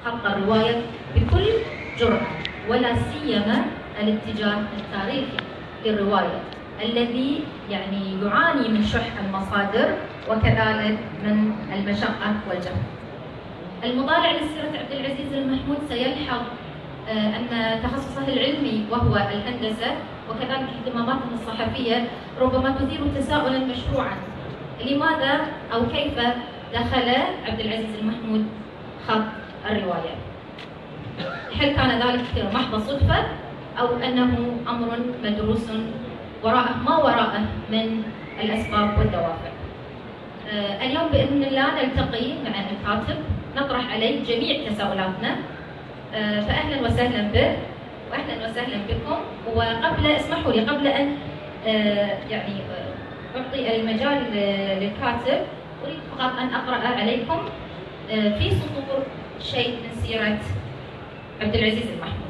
خط الرواية بكل جرأة، ولا سيما الاتجاه التاريخي للرواية الذي يعني يعاني من شح المصادر وكذلك من المشقة والجهد. المطالع لسيرة عبد العزيز المحمود سيلحظ أن تخصصه العلمي وهو الهندسة وكذلك اهتماماته الصحفية ربما تثير تساؤلا مشروعا: لماذا أو كيف دخل عبد العزيز المحمود خط الرواية؟ هل كان ذلك محض صدفة أو أنه أمر مدروس وراءه ما وراءه من الأسباب والدوافع؟ اليوم بإذن الله نلتقي مع الكاتب نطرح عليه جميع تساؤلاتنا. فأهلا وسهلا به وأهلا وسهلا بكم. وقبل اسمحوا لي قبل أن يعني أعطي المجال للكاتب أريد فقط أن أقرأ عليكم في سطور شيء من سيرة عبد العزيز المحمود.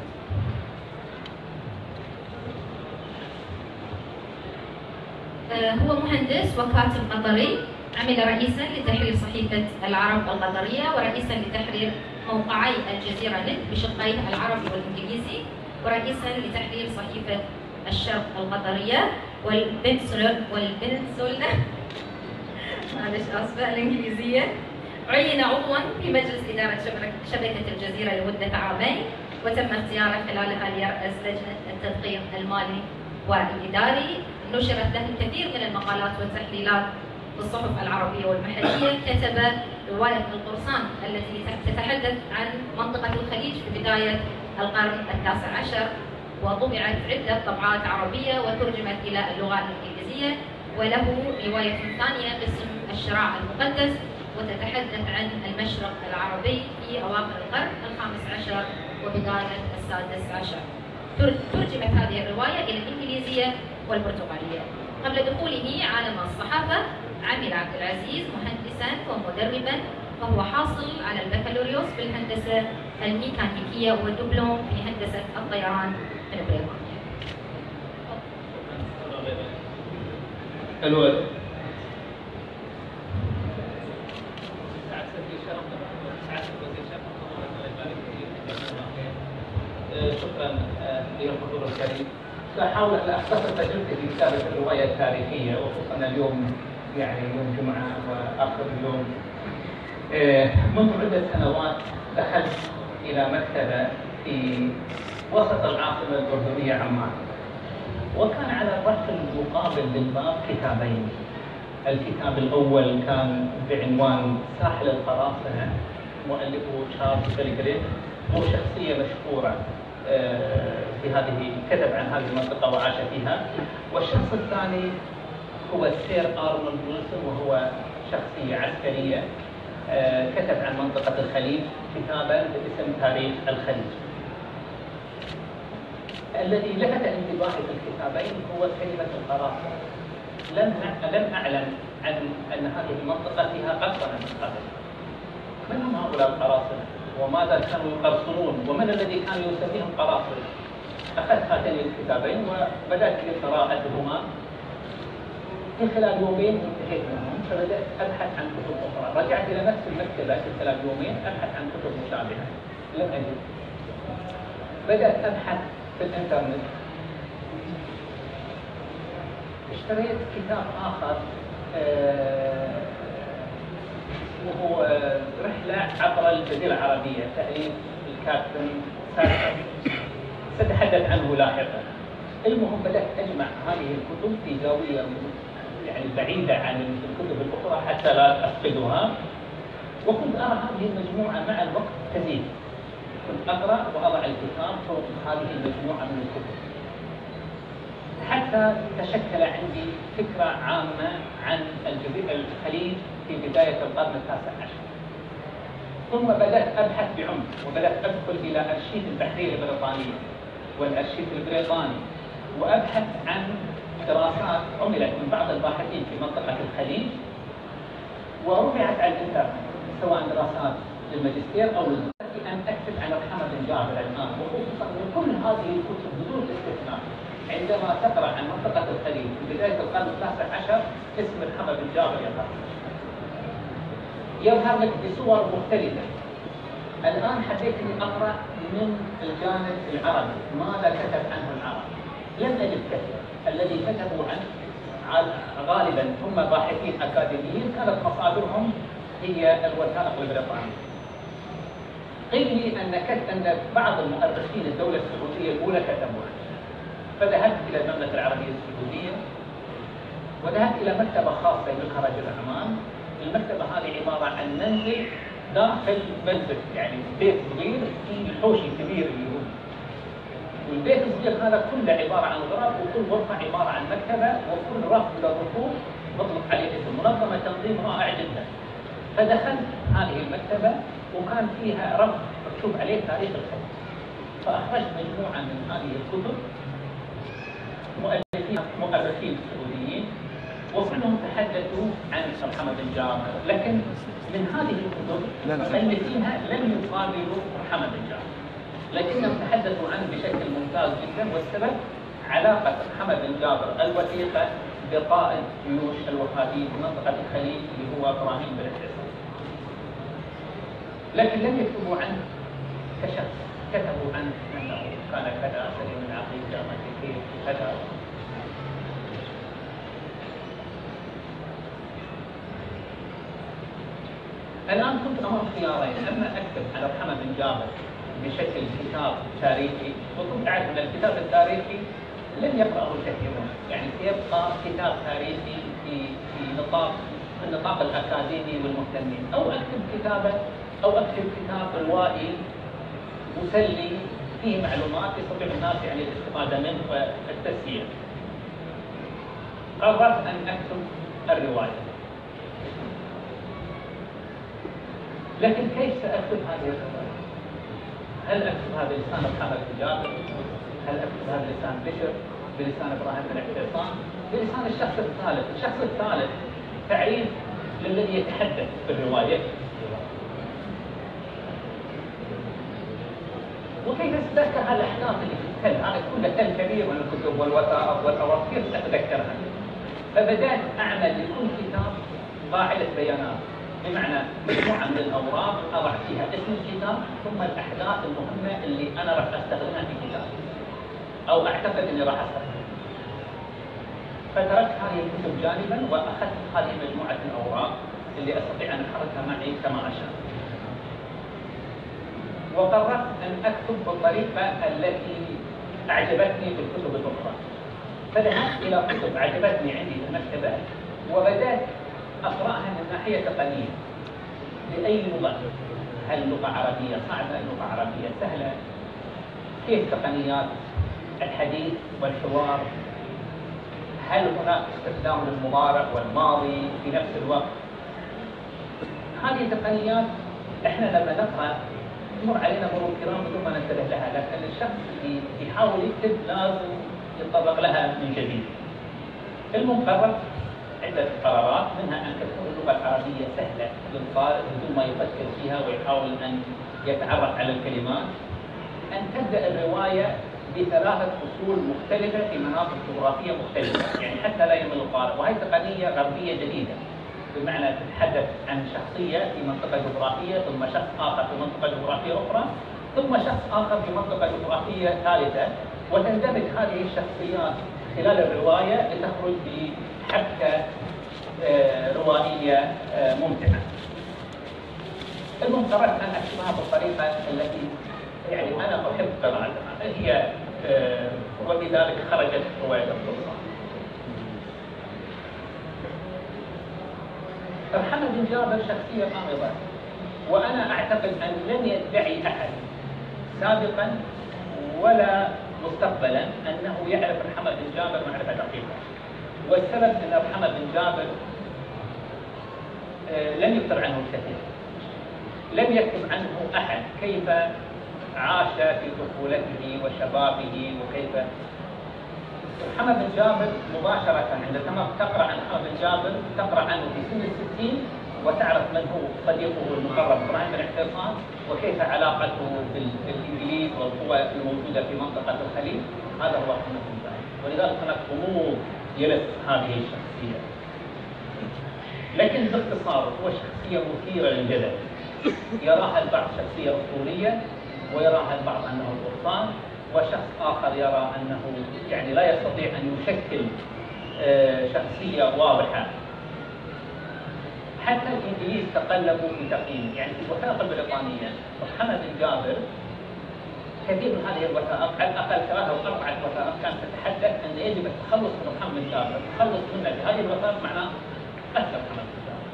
هو مهندس وكاتب قطري، عمل رئيسا لتحرير صحيفة العرب القطرية ورئيسا لتحرير موقعي الجزيرة نت بشقيه العربي والإنجليزي، ورئيسا لتحرير صحيفة الشرق القطرية والبنسولا معلش آسفة الإنجليزية. عين عضوا في مجلس إدارة شبكة الجزيرة لمدة عامين، وتم اختياره خلالها ليرأس لجنة التدقيق المالي والإداري. نشرت له الكثير من المقالات والتحليلات في الصحف العربية والمحلية. كتب رواية القرصان التي تتحدث عن منطقة الخليج في بداية القرن التاسع عشر، وطبعت عدة طبعات عربية وترجمت إلى اللغة الإنجليزية. وله رواية ثانية باسم الشراع المقدس وتتحدث عن المشرق العربي في أواخر القرن الخامس عشر وبداية السادس عشر. ترجمت هذه الرواية إلى الإنجليزية والبرتغالية. قبل دخوله عالم الصحافة عمل عبد العزيز مهندسا ومدربا، فهو حاصل على البكالوريوس في الهندسة الميكانيكية والدبلوم في هندسة الطيران من بريطانيا. الوالد شكرا للحضور الكريم. سأحاول أن أختصر تجربتي في كتابة الرواية التاريخية، وخصوصا اليوم يعني يوم جمعة وآخر اليوم. منذ عدة سنوات دخلت إلى مكتبة في وسط العاصمة الأردنية عمان، وكان على الرف المقابل للباب كتابين. الكتاب الأول كان بعنوان ساحل القراصنة، مؤلفه تشارلز بيلغريم، هو شخصية مشهورة في هذه، كتب عن هذه المنطقة وعاش فيها. والشخص الثاني هو السير أرنولد ويلسون، وهو شخصية عسكرية كتب عن منطقة الخليج كتابا باسم تاريخ الخليج. الذي لفت انتباهي في الكتابين هو كلمة القراصنة. لم أعلم عن أن هذه المنطقة فيها قرصنة من قبل. من هم هؤلاء القراصنة؟ وماذا كانوا يقرصنون؟ ومن الذي كان يسميهم قراصنة؟ أخذت هاتين الكتابين وبدأت قراءتهما. في خلال يومين انتهيت منهم، فبدأت أبحث عن كتب أخرى. رجعت إلى نفس المكتبة في خلال يومين أبحث عن كتب مشابهة، لم أجد. بدأت أبحث في الإنترنت، اشتريت كتاب آخر وهو رحلة عبر الجزيرة العربية، تأليف الكاتب سارق، سأتحدث عنه لاحقا. المهم بدأت أجمع هذه الكتب في زاوية يعني بعيدة عن الكتب الأخرى حتى لا أفقدها، وكنت أرى هذه المجموعة مع الوقت تزيد. كنت أقرأ وأضع الكتاب فوق هذه المجموعة من الكتب حتى تشكل عندي فكرة عامة عن الخليج في بداية القرن التاسع عشر. ثم بدأت أبحث بعمق وبدأت أدخل إلى أرشيف البحرية البريطانية والأرشيف البريطاني، وأبحث عن دراسات عملت من بعض الباحثين في منطقة الخليج ورفعت على الإنترنت، سواء دراسات للماجستير أو أن أكتب عن رحمة بن جابر الآن، وخصوصا من كل هذه الكتب بدون استثناء عندما تقرأ عن منطقة الخليج في بداية القرن التاسع عشر اسم رحمة بن جابر يظهر لك بصور مختلفة. الآن حبيت إني أقرأ من الجانب العربي ماذا كتب عنه العرب. لم أجد كثير. الذي كتبوا عنه غالبا هم باحثين أكاديميين كانت مصادرهم هي الوثائق البريطانية. قيل لي أن بعض المؤرخين الدولة السعودية الأولى كتبوا عنه. فذهبت إلى المملكة العربية السعودية وذهبت إلى مكتبة خاصة يملكها رجل أعمال. المكتبة هذه عبارة عن منزل داخل منزل، يعني بيت صغير فيه حوشي كبير اللي هو. والبيت الصغير هذا كله عبارة عن غرف، وكل غرفة عبارة عن مكتبة، وكل رف من الرفوف مطلق عليه اسم، منظمة تنظيم رائع جدا. فدخلت هذه المكتبة وكان فيها رف مكتوب عليه تاريخ الحكم. فأخرجت مجموعة من هذه الكتب مؤرخين سعوديين وكلهم تحدثوا عن محمد بن جابر، لكن من هذه الكتب مؤلفينها لم يقابلوا محمد بن جابر، لكنهم تحدثوا عنه بشكل ممتاز جدا. والسبب علاقة محمد بن جابر الوثيقة بقائد جيوش الوهابيين في منطقة الخليج اللي هو إبراهيم بن الحصن. لكن لم يكتبوا عنه كشخص، كتبوا عنه أنه كان كذا سليم العقيدة مسيحي كذا. الآن كنت أمام خيارين، أما أكتب على محمد بن جابر بشكل كتاب تاريخي، وكنت أعرف أن الكتاب التاريخي لن يقرأه الكثيرون، يعني سيبقى كتاب تاريخي في النطاق الأكاديمي والمهتمين، أو أكتب كتاب روائي مسلي فيه معلومات يستطيع الناس يعني الاستفادة منه والتسهيل. قررت أن أكتب الرواية. لكن كيف سأكتب هذه الرواية؟ هل أكتبها بلسان محمد بن جابر؟ هل أكتبها بلسان بشر؟ بلسان إبراهيم بن الحصن؟ بلسان الشخص الثالث؟ الشخص الثالث تعريف للذي يتحدث في الرواية. وكيف أتذكر هالأحداث اللي في التل؟ هذا كله تل كبير من الكتب والوثائق والأوراق، كيف أتذكرها؟ فبدأت أعمل لكل كتاب قاعدة بيانات، بمعنى مجموعة من الأوراق أضع فيها اسم الكتاب ثم الأحداث المهمة اللي أنا راح أستخدمها في كتابي أو أعتقد أني راح أستخدمها. فتركت هذه الكتب جانبا وأخذت هذه مجموعة الأوراق اللي أستطيع أن أحركها معي كما أشاء. وقررت أن أكتب بالطريقة التي أعجبتني بالكتب الأخرى. فذهبت إلى كتب أعجبتني عندي في المكتبة وبدأت أقرأها من ناحية تقنية. بأي لغة؟ هل لغة عربية صعبة؟ لغة عربية سهلة؟ كيف تقنيات الحديث والحوار؟ هل هناك استخدام للمضارع والماضي في نفس الوقت؟ هذه التقنيات احنا لما نقرأ تمر علينا مرور كرام بدون ما ننتبه لها، لكن الشخص اللي يحاول يكتب لازم يتطرق لها من جديد. المقرر عدة قرارات، منها أن تكون اللغة العربية سهلة للقارئ بدون ما يفكر فيها ويحاول أن يتعرف على الكلمات، أن تبدأ الرواية بثلاثة فصول مختلفة في مناطق جغرافية مختلفة، يعني حتى لا يمل القارئ. وهي تقنية غربية جديدة، بمعنى تتحدث عن شخصية في منطقة جغرافية، ثم شخص آخر في منطقة جغرافية أخرى، ثم شخص آخر في منطقة جغرافية ثالثة، وتندمج هذه الشخصيات خلال الرواية لتخرج بحبكة روائية ممتعة. المهم قررت أن أكتبها بالطريقة التي يعني أنا أحب قراءتها هي، وبذلك خرجت رواية القصة. محمد بن جابر شخصية غامضة، وأنا أعتقد أن لن يدعي أحد سابقا ولا مستقبلا أنه يعرف محمد بن جابر معرفة دقيقة. والسبب أن محمد بن جابر لم يكتب عنه الكثير، لم يكتب عنه أحد كيف عاش في طفولته وشبابه وكيف. محمد بن جابر مباشرة عندما تقرأ عن محمد بن جابر تقرأ عنه في سن 60 وتعرف من هو صديقه المقرب إبراهيم بن الحصن وكيف علاقته بالإنجليز والقوى الموجودة في منطقة الخليج. هذا هو محمد بن جابر، ولذلك هناك غموض يلف هذه الشخصية. لكن باختصار هو شخصية مثيرة للجدل. يراها البعض شخصية أسطورية، ويراها البعض أنه القرصان، وشخص آخر يرى أنه يعني لا يستطيع أن يشكل شخصية واضحة. حتى الإنجليز تقلبوا في تقييمه، يعني في الوثائق البريطانية محمد بن جابر كثير من هذه الوثائق، على الأقل 3 أو 4 وثائق كانت تتحدث أن يجب التخلص من محمد بن جابر، التخلص منه بهذه الوثائق معناه قتل محمد بن جابر.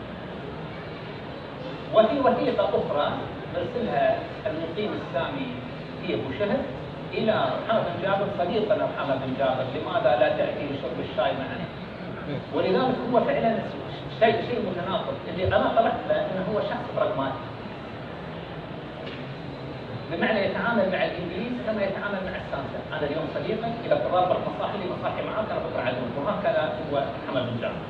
وفي وثيقة أخرى مرسلها المقيم السامي في أبو شهر إلى محمد بن جابر صديقنا محمد بن جابر، لماذا لا تأتي لشرب الشاي معنا؟ ولذلك هو فعلا شيء متناقض، اللي أنا طلعت له أنه هو شخص براغماتي، بمعنى يتعامل مع الإنجليز كما يتعامل مع السامسة. أنا اليوم صديقك، إذا ترابط مصاحي مصاحي معك، أنا بكرة عدو، وهكذا هو محمد بن جابر.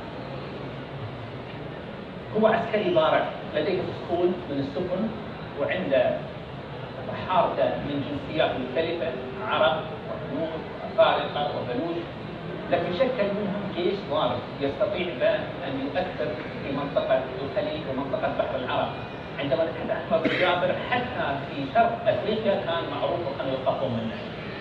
هو عسكري بارع، لديه أسطول من السفن، وعنده حارته من جنسيات مختلفة، عرب وهنود وأفارقة وبلوش، لكن شكل منهم جيش ضارب يستطيع أن يؤثر في منطقة الخليج ومنطقة بحر العرب. عندما نتحدث عن محمد بن جابر حتى في شرق أفريقيا كان معروف أن يخافون منه.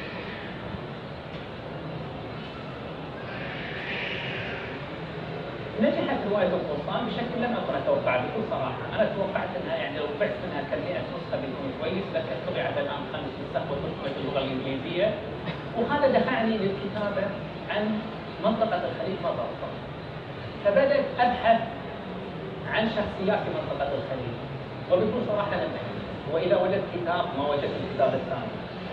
نجحت رواية القرصان بشكل لم أكن أتوقع بكل صراحة، أنا توقعت أنها يعني لو بعت منها كم 100 نسخة بيكون كويس، لكن طبعت الآن 5 نسخ وترجمت اللغة الإنجليزية، وهذا دفعني للكتابة عن منطقة الخليج مرة أخرى. فبدأت أبحث عن شخصيات في منطقة الخليج، وبكل صراحة لم أجد، وإذا وجدت كتاب ما وجدت الكتاب الثاني.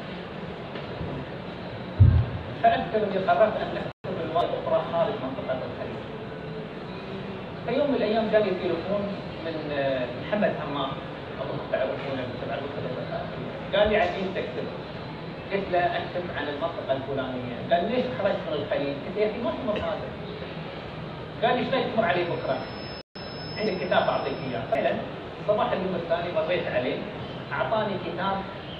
فأذكر أني قررت أن أكتب رواية أخرى خارج منطقة الخليج. في يوم من الأيام جاني تليفون من محمد همام، أظن تعرفونه تبع الكتب الثقافية، قال لي عايزين تكتب. قلت له أكتب عن المنطقة الفلانية. قال ليش خرجت من الخليج؟ قلت له يا أخي ما في مصادر. قال لي ايش رايك تمر علي بكرة؟ عندك كتاب أعطيك إياه. فعلا صباح اليوم الثاني مريت عليه، أعطاني كتاب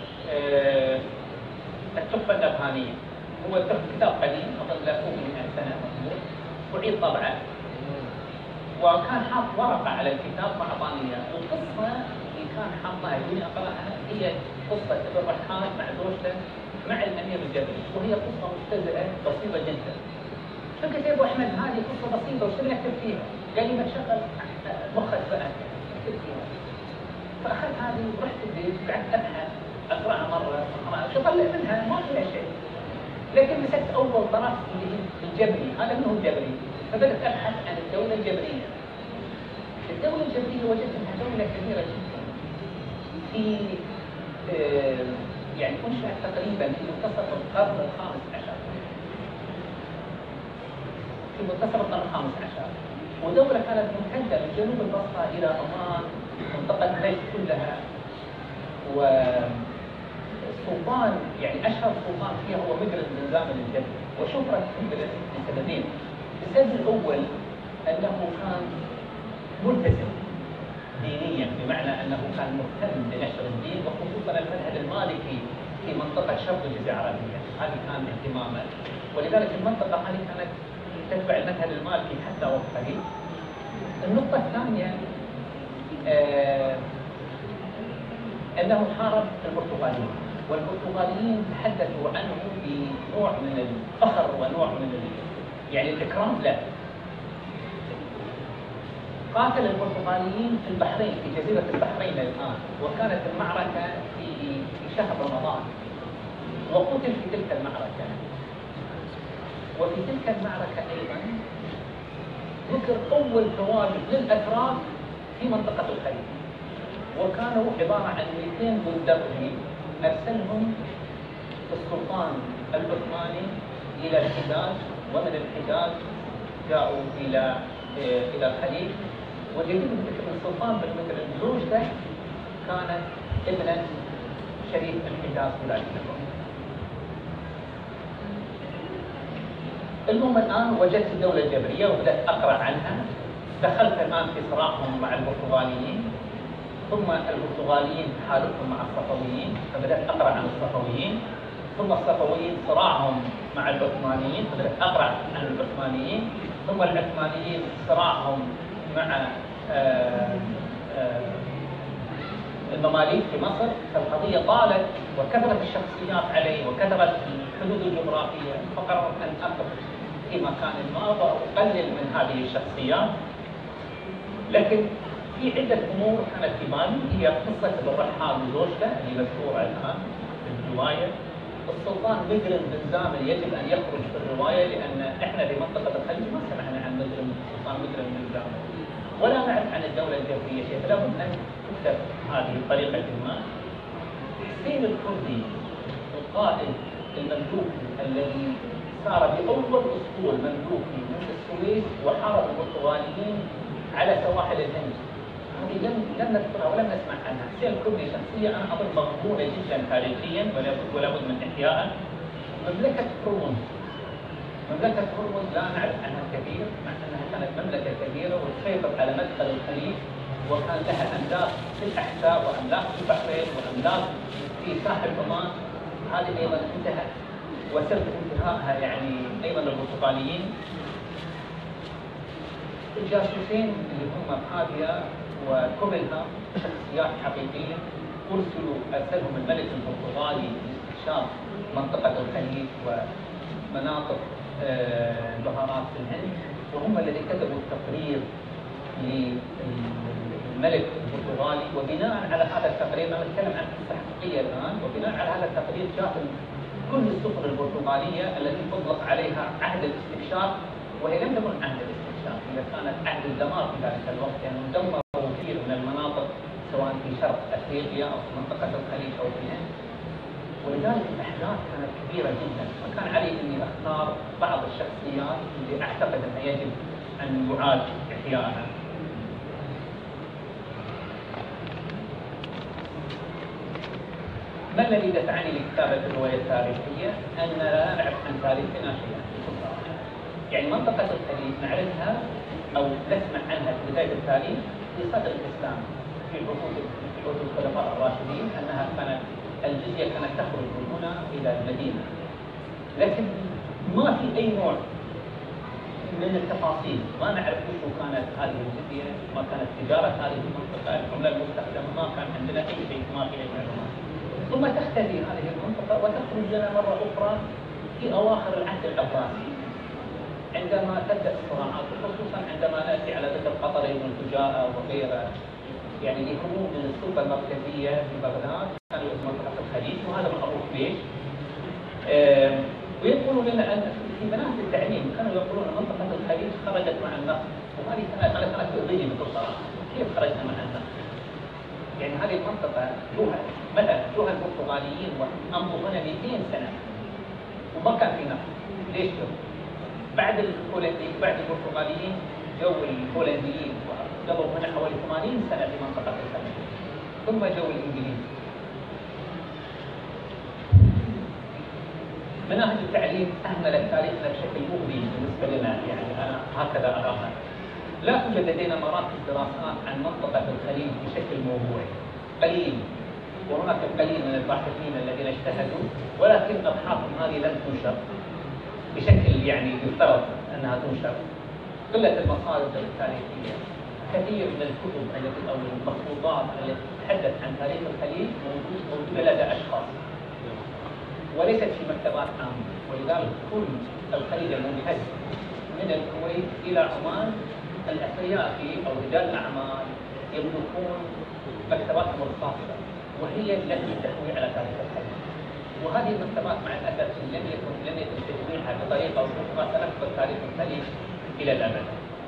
التحفة النبهانية. هو كتاب قديم أظن له فوق من 100 سنة مطبوع، أعيد طبعه، وكان حاط ورقة على الكتاب وأعطاني إياه. القصة اللي كان حاطها يقولي أقرأها هي قصة ابن رحال مع زوجته مع الأمير الجبري، وهي قصة مبتذلة بسيطة جدا. فقلت يا أبو أحمد هذه قصة بسيطة وش نكتب فيها؟ قال لي ما تشغل مخك بقى اكتب فيها. فأخذت هذه ورحت البيت وقعدت أبحث، أقرأها مرة أقرأها، شو طلع منها ما فيها شيء. لكن مسكت أول طرف اللي هي الجبري، هذا من هو الجبري؟ فبدأت أبحث عن الدولة الجبرية. الدولة الجبرية وجدت أنها دولة كبيرة جدا، في يعني أنشأت تقريبا في منتصف القرن الخامس عشر. في منتصف القرن الخامس عشر، ودولة كانت ممتدة من جنوب البصرة إلى عمان، منطقة نجد كلها، والسلطان يعني أشهر سلطان فيها هو مجرد بن زامل الجبري. وشهرة مجرد لسببين. السبب الأول أنه كان ملتزم دينيا، بمعنى أنه كان مهتم بنشر الدين وخصوصا المذهب المالكي في منطقة شرق الجزيرة العربية، هذه كان اهتمامه، ولذلك المنطقة هذه كانت تتبع المذهب المالكي حتى وقته. النقطة الثانية أنه حارب البرتغاليين، والبرتغاليين تحدثوا عنه بنوع من الفخر ونوع من يعني الإكرام له. قاتل البرتغاليين في البحرين، في جزيرة البحرين الآن، وكانت المعركة في شهر رمضان، وقتل في تلك المعركة. وفي تلك المعركة أيضا ذكر أول تواجد للأتراك في منطقة الخليج، وكانوا عبارة عن 200 بندقي أرسلهم السلطان العثماني إلى الحجاز، ومن الحجاز جاءوا إلى الخليج. والجديد بالذكر السلطان بالمثل زوجته كانت ابنة شريف الحجاز ولاية النجف. المهم الآن وجدت الدولة الجبرية وبدأت أقرأ عنها. دخلت الآن في صراعهم مع البرتغاليين، ثم البرتغاليين تحالفهم مع الصفويين، فبدأت أقرأ عن الصفويين، ثم الصفويين صراعهم مع العثمانيين، فبدأت أقرأ عن العثمانيين، ثم العثمانيين صراعهم مع المماليك في مصر، فالقضية طالت وكثرت الشخصيات علي وكثرت الحدود الجغرافية، فقررت أن أقف في مكان ما وأقلل من هذه الشخصيات. لكن في عدة أمور كانت في بالي، هي قصة الرحال وزوجته اللي مذكورة الآن في الرواية. السلطان مجرم بن زامل يجب أن يخرج في الرواية، لأن إحنا في منطقة الخليج ما سمعنا عن السلطان مجرم بن زامل ولا نعرف عن الدولة الجبرية شيء، فلا بد أن تكتب هذه بطريقة ما. حسين الكردي القائد المملوكي الذي سار بأول أسطول مملوكي من السويس وحارب البرتغاليين على سواحل الهند، هذه لم نذكرها ولم نسمع عنها. حسين الكردي شخصية أنا أظن مغبونة جدا تاريخيا ولا بد من إحيائها. مملكة هرمز، مملكة هرمز لا نعرف عنها كثير، مع أنها كانت مملكة كبيرة وتسيطر على مدخل الخليج، وكان لها أملاك في الأحساء وأملاك في البحرين وأملاك في ساحل عمان. هذه أيضا انتهت وسبب انتهائها يعني أيضا البرتغاليين. الجاسوسين اللي هم باديا وكوبلها شخصيات حقيقية أرسلهم الملك البرتغالي لاستكشاف منطقة الخليج ومناطق البهارات في الهند، وهم الذين كتبوا التقرير للملك البرتغالي. وبناء على هذا التقرير، أنا أتكلم عن قصة حقيقية الآن، وبناء على هذا التقرير جاءت كل السفن البرتغالية التي أطلق عليها عهد الاستكشاف، وهي لم تكن عهد الاستكشاف، هي كانت عهد الدمار في ذلك الوقت، يعني دمروا كثير من المناطق سواء في شرق أفريقيا أو في منطقة الخليج أو في الهند. ولذلك الأحداث كانت كبيرة جدا، فكان علي أني أختار بعض الشخصيات اللي أعتقد أنه يجب أن يعاد إحيائها. ما الذي دفعني لكتابة الرواية التاريخية؟ أننا لا نعرف عن تاريخنا شيئا. يعني منطقة الخليج نعرفها أو نسمع عنها في بداية التاريخ في صدر الإسلام في عهود الخلفاء الراشدين، أنها كانت الجزية كانت تخرج من هنا إلى المدينة، لكن ما في أي نوع من التفاصيل، ما نعرف وش كانت هذه الجزية، ما كانت تجارة هذه المنطقة، العملة المستخدمة، ما كان عندنا أي شيء، ما في أي معلومات. ثم تختفي هذه المنطقة وتخرج لنا مرة أخرى في أواخر العهد العباسي، عندما تبدأ الصراعات، خصوصا عندما نأتي على ذكر قطري والفجاءة وغيرها، يعني يكونون من السلطة المركزية في بغداد كانوا يسمون منطقة الخليج، وهذا معروف ليش. ويقولون لنا أن في مناهج التعليم كانوا يقولون أن منطقة الخليج خرجت مع النفط، وهذه كانت تؤذيني بكل صراحة، كيف خرجنا مع النفط؟ يعني هذه المنطقة مثلا جوها البرتغاليين وأمضوا هنا 200 سنة وما كان في نفط، ليش جو؟ بعد البرتغاليين جو الهولنديين وقضوا هنا حوالي 80 سنة في منطقة الخليج، ثم جو الإنجليز. مناهج التعليم أهملت تاريخنا بشكل مؤذي بالنسبة لنا، يعني أنا هكذا أراها. لا توجد لدينا مراكز دراسات عن منطقة الخليج بشكل موضوعي، قليل، وهناك القليل من الباحثين الذين اجتهدوا، ولكن أبحاثهم هذه لم تنشر بشكل يعني يفترض أنها تنشر. قلة المصادر التاريخية، كثير من الكتب التي أو المخطوطات التي تتحدث عن تاريخ الخليج موجودة لدى أشخاص وليست في مكتبات عامة، ولذلك كل الخليج الممتد من الكويت إلى عمان الأثرياء فيه أو رجال الأعمال يملكون مكتباتهم الخاصة، وهي التي تحوي على تاريخ الخليج. وهذه المكتبات مع الأسف لم يتم تجميعها بطريقة أو بأخرى تنقل تاريخ الخليج إلى الأبد.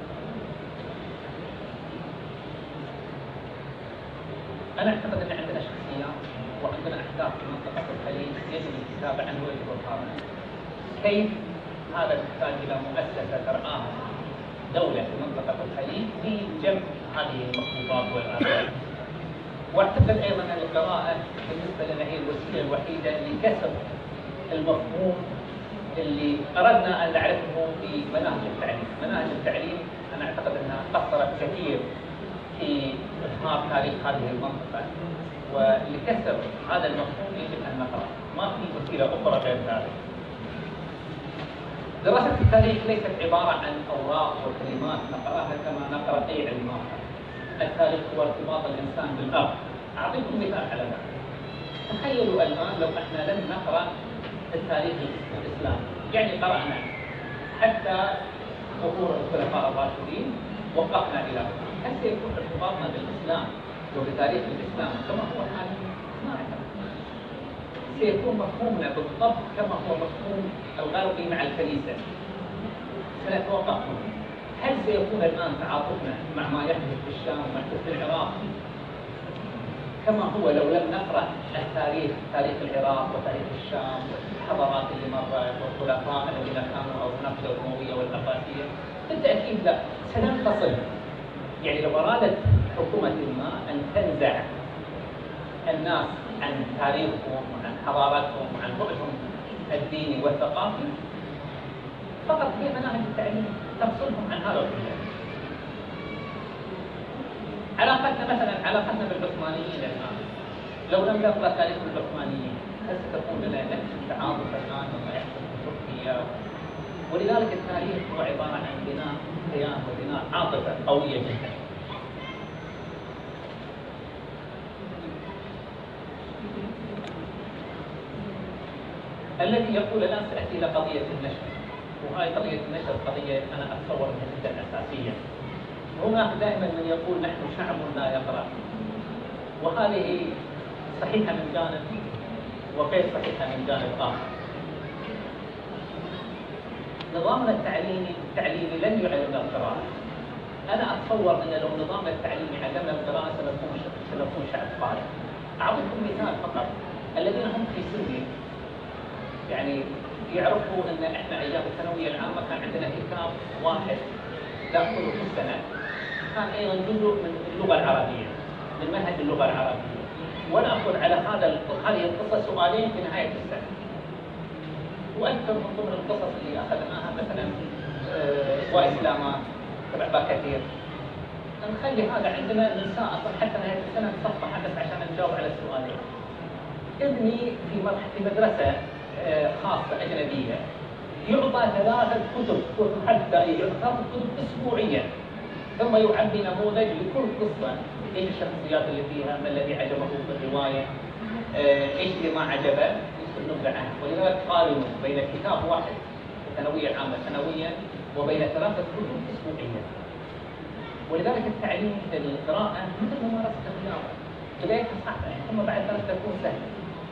أنا أعتقد أن عندنا شخصيات وعندنا أحداث في منطقة الخليج يجب الكتابة عنه ويجب القراءة. كيف؟ هذا يحتاج إلى مؤسسة ترعاها دولة في منطقة الخليج بجمع هذه المخطوطات والآثار. واعتقد أيضا أن القراءة بالنسبة لنا هي الوسيلة الوحيدة لكسر المفهوم اللي أردنا أن نعرفه في مناهج التعليم. مناهج التعليم أنا أعتقد أنها قصرت كثير في إظهار تاريخ هذه المنطقة، ولكسر هذا المفهوم يجب أن نقرأ، ما في وسيلة أخرى غير ذلك. دراسة التاريخ ليست عبارة عن أوراق وكلمات نقرأها كما نقرأ أي علم آخر. التاريخ هو ارتباط الإنسان بالأرض أعطيكم مثال على ذلك. تخيلوا الآن لو احنا لم نقرأ التاريخ الإسلامي، يعني قرأنا حتى ظهور الخلفاء الراشدين وقفنا إلى هنا، هل سيكون ارتباطنا بالإسلام وبتاريخ الإسلام كما هو حاليا؟ ما أعتقد. سيكون مفهومنا بالضبط كما هو مفهوم الغربي مع الكنيسة. سنتوقف. هل سيكون الآن تعاطفنا مع ما يحدث في الشام ويحدث في العراق كما هو لو لم نقرأ التاريخ، تاريخ العراق وتاريخ الشام والحضارات اللي مرت والخلفاء الذين كانوا أو نقل الأموية والعباسية؟ بالتأكيد لا، سننفصل. يعني لو أرادت حكومة ما أن تنزع الناس عن تاريخهم وعن حضارتهم وعن بعدهم الديني والثقافي، فقط هي مناهج التعليم تفصلهم عن هذا الكلام. علاقتنا بالعثمانيين الآن، لو لم نقرأ تاريخ العثمانيين هل ستكون لنا نفس التعاطف الآن مما يحدث في تركيا؟ ولذلك التاريخ هو عبارة عن بناء كيان وبناء عاطفة قوية جدا. الذي يقول الآن سأتي إلى قضية النشر، وهذه قضية النشر قضية أنا أتصور أنها جدا أساسية. هناك دائما من يقول نحن شعب لا يقرأ، وهذه صحيحة من جانب وغير صحيحة من جانب آخر. نظامنا التعليمي لن يعلمنا القراءة. أنا أتصور أن لو نظامنا التعليمي علمنا القراءة سنكون شعب قارئ. أعطيكم مثال فقط. الذين هم في سوريا يعني يعرفوا أن إحنا أيام الثانوية العامة كان عندنا كتاب واحد نأخذه في السنة، كان أيضا جزء من اللغة العربية، من منهج اللغة العربية، ونأخذ على هذه القصة سؤالين في نهاية السنة. وأذكر من ضمن القصص اللي أخذناها مثلا وإسلامات تبع باكثير، نخلي هذا عندنا ننساه أصلا حتى نهاية السنة نصفحه بس عشان نجاوب على السؤالين. ابني في مدرسة خاصة أجنبية يعطى 3 كتب حتى يعطى 3 كتب أسبوعيا، ثم يعبي نموذج لكل قصة، ايش الشخصيات اللي فيها، ما الذي عجبه في الرواية، ايش اللي ما عجبه، يصير نبذة عنه. ولذلك قارنوا بين كتاب واحد الثانوية العامة سنويا وبين 3 كتب أسبوعيا. ولذلك التعليم القراءة مثل ممارسة الرياضة، بدايتها صعبة ثم بعد ذلك تكون سهلة.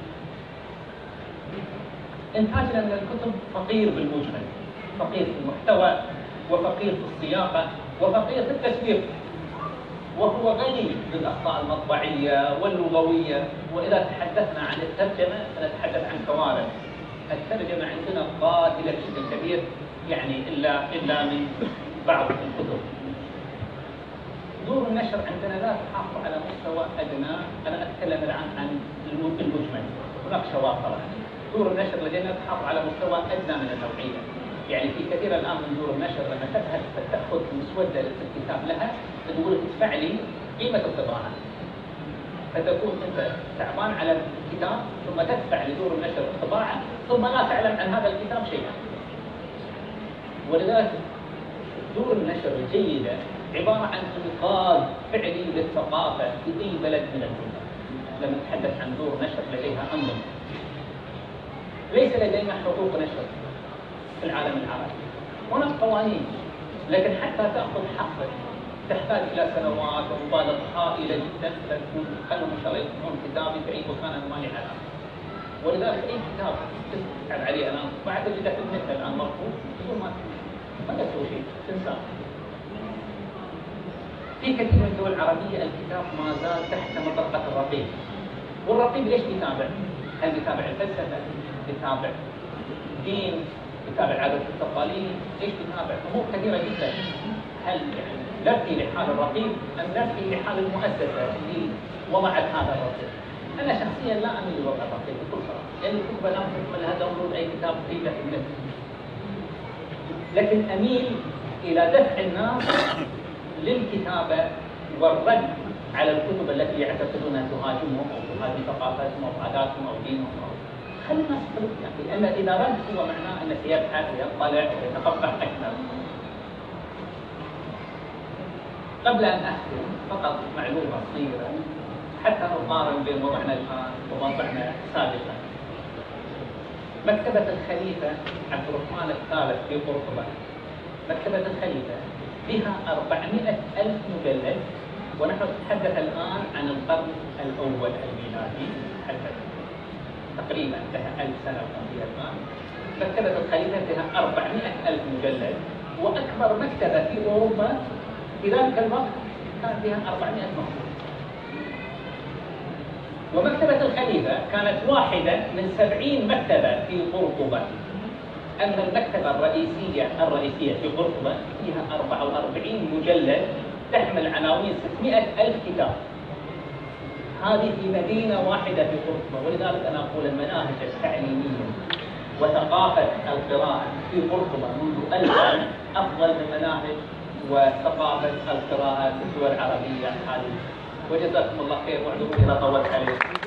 إنتاجنا من الكتب فقير بالمجمل، فقير في المحتوى وفقير في الصياغة وفقير في التسويق، وهو غني بالأخطاء المطبعية واللغوية. وإذا تحدثنا عن الترجمة سنتحدث عن كوارث. الترجمة عندنا قاتلة بشكل كبير، يعني إلا من بعض الكتب. دور النشر عندنا لا تحافظ على مستوى أدنى. أنا أتكلم الآن عن المجمل، هناك شواذ طبعا. دور النشر لدينا تحافظ على مستوى أدنى من النوعية. يعني في كثير الآن من دور النشر لما تذهب تأخذ مسودة الكتاب لها تقول ادفع لي قيمة الطباعة، فتكون أنت تعبان على الكتاب ثم تدفع لدور النشر الطباعة ثم لا تعلم عن هذا الكتاب شيئا. ولذلك دور النشر الجيدة عبارة عن إنقاذ فعلي للثقافة في أي بلد من الدنيا. لما نتحدث عن دور نشر لديها أنظمة، ليس لدينا حقوق نشر في العالم العربي، هناك قوانين، لكن حتى تأخذ حقك تحتاج إلى سنوات ومبالغة هائلة جدا خلوا إن شاء الله يكتبون كتابي في أي مكان ما لي علاقة. ولذلك أي كتاب تسأل عليه الآن بعد تجده في النت الآن مرفوض تقول ما تسوي شيء، تنساه. في كثير من الدول العربية الكتاب ما زال تحت مطرقة الرقيب. والرقيب ليش بيتابع؟ هل بيتابع الفلسفة؟ بيتابع دين؟ بيتابع العادات والتقاليد؟ ايش بيتابع؟ امور كثيرة جدا. هل يعني نبكي لحال الرقيب ام نبكي لحال المؤسسة اللي وضعت هذا الرقيب؟ انا شخصيا لا اميل لوضع الرقيب بكل صراحة، لان الكتب الان تكمل لها داونلود اي كتاب تريده في النت. لكن اميل الى دفع الناس للكتابة والرد على الكتب التي يعتقدونها تهاجمهم أو تهاجم ثقافتهم أو عاداتهم أو دينهم. خلي الناس تقول يعني، لأن إذا رد هو معناه أنه سيبحث ويطلع ويتقبح أكثر. قبل أن أختم فقط معلومة صغيرة حتى نقارن بين وضعنا الآن ووضعنا سابقا. مكتبة الخليفة عبد الرحمن الثالث في قرطبة، مكتبة الخليفة بها 400,000 مجلد، ونحن نتحدث الآن عن القرن الأول الميلادي، تقريبا لها 1000 سنة فيها الآن. مكتبة الخليفة بها 400,000 مجلد، وأكبر مكتبة في أوروبا في ذلك الوقت كان فيها 400 مخطوط. ومكتبة الخليفة كانت واحدة من 70 مكتبة في قرطبة. أما المكتبة الرئيسية في قرطبة فيها 44 مجلد تحمل عناوين 600,000 كتاب. هذه في مدينة واحدة في قرطبة. ولذلك أنا أقول المناهج التعليمية وثقافة القراءة في قرطبة منذ 1000 سنة أفضل من مناهج وثقافة القراءة في الدول العربية حاليا. وجزاكم الله خير، واعذروني إذا طولت عليكم.